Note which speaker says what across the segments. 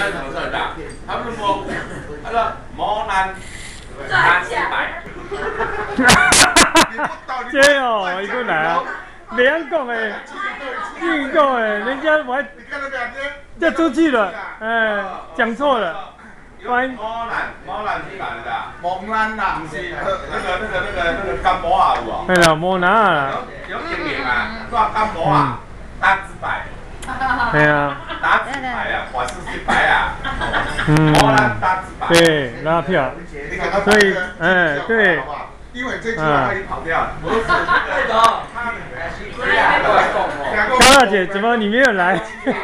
Speaker 1: 是什么社长？他不是摸，他说摸男300。
Speaker 2: 这哦，伊过来啊，袂晓讲诶，硬讲诶，人家我还就出去了，哎，讲错了。
Speaker 1: 猫男是哪的？
Speaker 3: 蒙兰啦，
Speaker 1: 不是那个干毛啊有哦。
Speaker 2: 哎啦，无拿啦。
Speaker 1: 有经验啊，做干毛啊，打字牌。
Speaker 2: 对啊。
Speaker 1: 打字牌啊，华氏字牌啊。猫男打字牌。
Speaker 2: 对，拉票。所以，哎，对。
Speaker 3: 因为这句话他已经跑掉了。不是，
Speaker 2: 高大姐，怎么你没有来？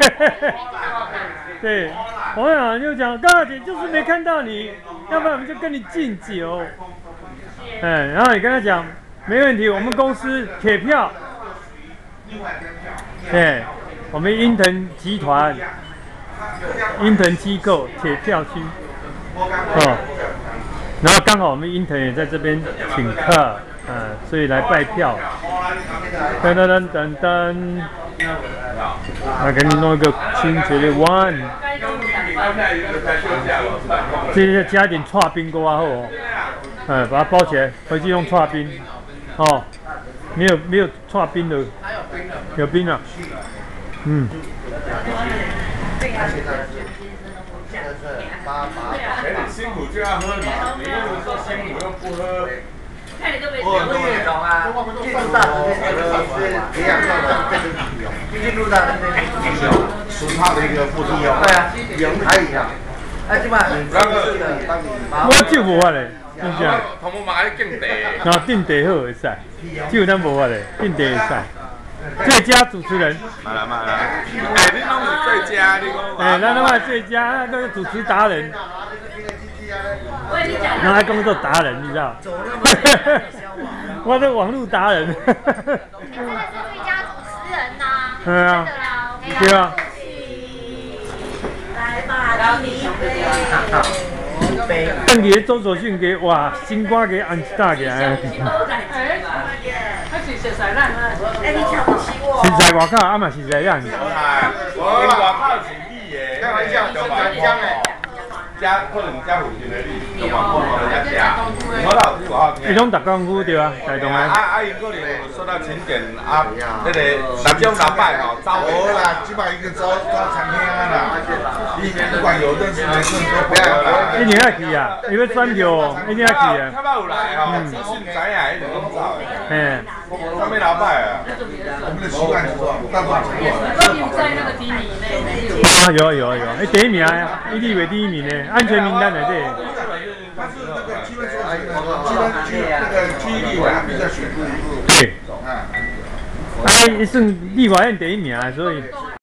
Speaker 2: 对，我想就讲高大姐就是没看到你，要不然我们就跟你敬酒。哎，然后你跟他讲没问题，我们公司铁票。对，我们英腾集团、英腾机构铁票区。哦。然后刚好我们英腾也在这边请客，所以来拜票。噔噔噔噔噔，来给你弄一个清洁的碗。这再加一点刨冰锅啊好哦，把它包起来，回去用刨冰。哦，没有刨冰的，有冰了。嗯。
Speaker 1: 你辛苦就要喝嘛，你又说辛苦又不喝。
Speaker 4: 看你都没懂啊！
Speaker 3: 进入大直接是培养到的变成体用，进入到纯泡的一个腹肌哦。对啊，人还一样。啊，基本上
Speaker 2: 我就无法嘞，真正。
Speaker 1: 同我妈咧敬茶。
Speaker 2: 然后定地好会使，就咱无法嘞，定地会使。最佳主持人。
Speaker 1: 买了。哎，你拢是最佳，你讲。
Speaker 2: 哎，咱拢系最佳，那个主持达人。然后还工作达人，你知道？我的网络达人。
Speaker 5: 他才是最佳主持人呐。
Speaker 2: 对啊。对啊。
Speaker 5: 来吧，你杯。
Speaker 2: 等于周所训给哇，新歌给安大起来。
Speaker 4: 食材咱啊，
Speaker 5: 哎，你瞧不起我。
Speaker 2: 食材外口啊嘛食材咱。
Speaker 1: 我外口是你的，开玩笑，就买姜诶。加可能加附近的你，就往人家加。我老师话好听。
Speaker 2: 伊拢逐功夫对啊，台东诶。
Speaker 1: 伊可能说到勤俭啊，那个南中南北吼，招
Speaker 3: 无啦，起码一个招餐厅啊啦。你不管有认识没认识都不要啦。
Speaker 2: 一定要去啊，因为转jou，一定要去啊。
Speaker 1: 他爸有来吼，资讯知影一定拢走诶。
Speaker 2: 嘿。
Speaker 1: 他没老拜啊。
Speaker 3: 我们的习惯是说，到处经过。
Speaker 4: 都有在那个第一名内。
Speaker 2: 啊，有，哎，第一名啊，一立为第一名呢，安全名单来这。
Speaker 3: 他是那个基本说是那个区域立委比较选。
Speaker 2: 对。啊，伊算立法院第一名，所以。